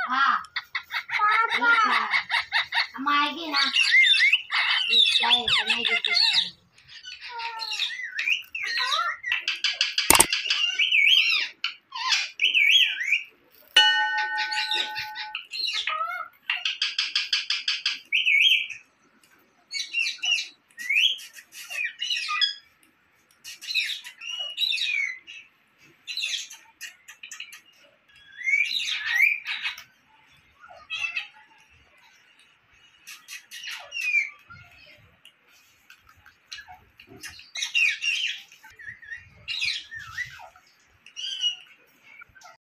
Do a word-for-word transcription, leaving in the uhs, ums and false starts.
हाँ ठीक है हम आएगी ना चाय बनाएगी।